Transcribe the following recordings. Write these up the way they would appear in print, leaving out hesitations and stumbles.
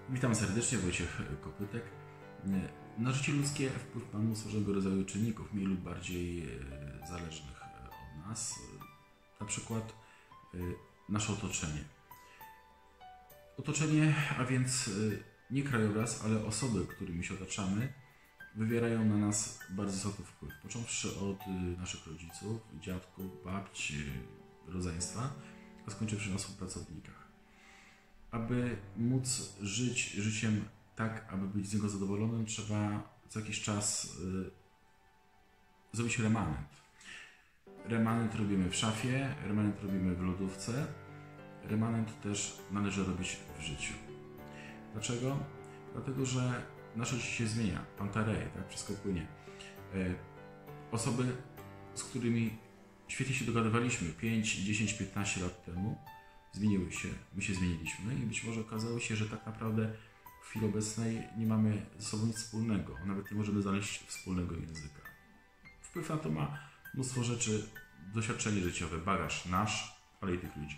Witam serdecznie, Wojciech Kopytek. Na życie ludzkie wpływ ma mnóstwo różnego rodzaju czynników, mniej lub bardziej zależnych od nas. Na przykład nasze otoczenie. Otoczenie, a więc nie krajobraz, ale osoby, którymi się otaczamy, wywierają na nas bardzo istotny wpływ. Począwszy od naszych rodziców, dziadków, babci, rodzeństwa, a skończywszy na współpracownikach. Aby móc żyć życiem tak, aby być z niego zadowolonym, trzeba co jakiś czas zrobić remanent. Remanent robimy w szafie, remanent robimy w lodówce. Remanent też należy robić w życiu. Dlaczego? Dlatego, że nasze życie się zmienia. Pantarej, tak? Wszystko płynie. Osoby, z którymi świetnie się dogadywaliśmy 5, 10, 15 lat temu, zmieniły się, my się zmieniliśmy i być może okazało się, że tak naprawdę w chwili obecnej nie mamy ze sobą nic wspólnego, nawet nie możemy znaleźć wspólnego języka. Wpływ na to ma mnóstwo rzeczy, doświadczenie życiowe, bagaż nasz, ale i tych ludzi.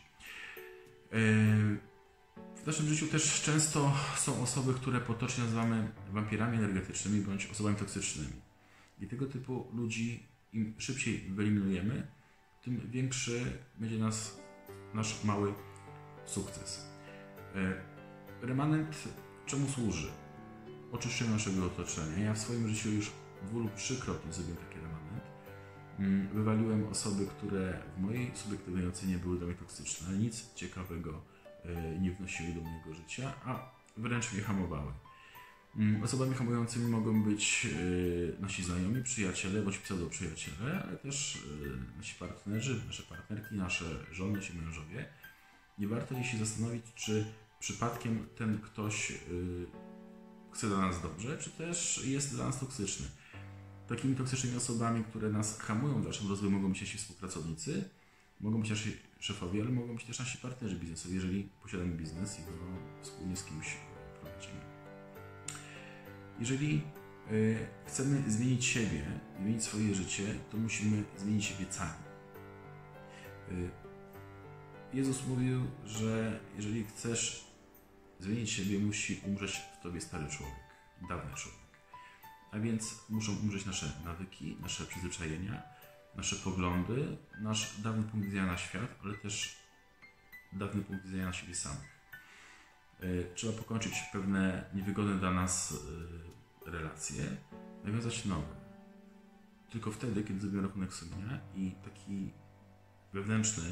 W naszym życiu też często są osoby, które potocznie nazywamy wampirami energetycznymi bądź osobami toksycznymi. I tego typu ludzi im szybciej wyeliminujemy, tym większy będzie nasz mały sukces. Remanent czemu służy? Oczyszczeniu naszego otoczenia. Ja w swoim życiu już 2 lub 3-krotnie zrobiłem taki remanent. Wywaliłem osoby, które w mojej subiektywnej ocenie były dla mnie toksyczne, nic ciekawego nie wnosiły do mojego życia, a wręcz mnie hamowały. Osobami hamującymi mogą być nasi znajomi, przyjaciele bądź pseudoprzyjaciele, ale też nasi partnerzy, nasze partnerki, nasze żony, nasi mężowie. Nie warto jej się zastanowić, czy przypadkiem ten ktoś chce dla nas dobrze, czy też jest dla nas toksyczny. Takimi toksycznymi osobami, które nas hamują w naszym rozwoju, mogą być nasi współpracownicy, mogą być nasi szefowie, ale mogą być też nasi partnerzy biznesowi, jeżeli posiadamy biznes i go wspólnie z kimś prowadzimy. Jeżeli chcemy zmienić siebie, zmienić swoje życie, to musimy zmienić siebie sami. Jezus mówił, że jeżeli chcesz zmienić siebie, musi umrzeć w tobie stary człowiek, dawny człowiek. A więc muszą umrzeć nasze nawyki, nasze przyzwyczajenia, nasze poglądy, nasz dawny punkt widzenia na świat, ale też dawny punkt widzenia na siebie samych. Trzeba pokończyć pewne niewygodne dla nas relacje, nawiązać nowe. Tylko wtedy, kiedy zrobimy rachunek sumienia i taki wewnętrzny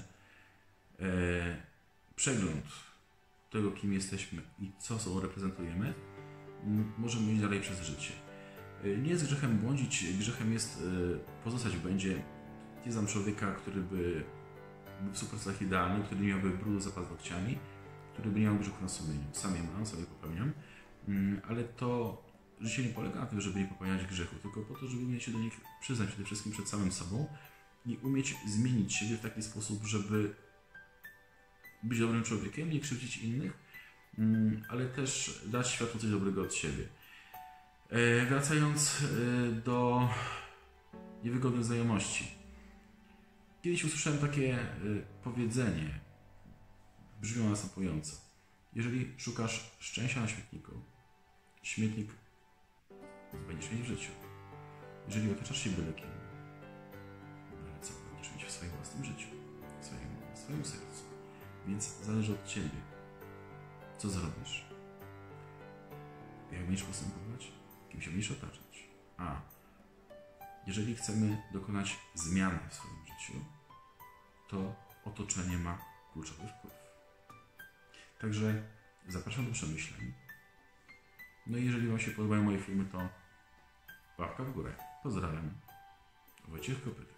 przegląd tego, kim jesteśmy i co sobą reprezentujemy, możemy iść dalej przez życie. Nie jest grzechem błądzić, grzechem jest pozostać w błędzie. Nie znam człowieka, który by był w 100% idealny, który nie miałby brudu za paznokciami, który by nie miał grzechów na sumieniu. Sam je mam, sam je popełniam, ale to życie nie polega na tym, żeby nie popełniać grzechu, tylko po to, żeby umieć się do nich przyznać przede wszystkim przed samym sobą i umieć zmienić siebie w taki sposób, żeby być dobrym człowiekiem, nie krzywdzić innych, ale też dać światu coś dobrego od siebie. Wracając do niewygodnych znajomości. Kiedyś usłyszałem takie powiedzenie, brzmią następująco. Jeżeli szukasz szczęścia na śmietniku, śmietnik będziesz mieć w życiu. Jeżeli otaczasz się byle kim, co będziesz mieć w swoim własnym życiu, w swoim sercu. Więc zależy od ciebie, co zrobisz, jak będziesz postępować, kim się będziesz otaczać. A jeżeli chcemy dokonać zmiany w swoim życiu, to otoczenie ma kluczowy wpływ. Także zapraszam do przemyśleń. No i jeżeli wam się podobają moje filmy, to łapka w górę. Pozdrawiam. Wojciech Kopytek.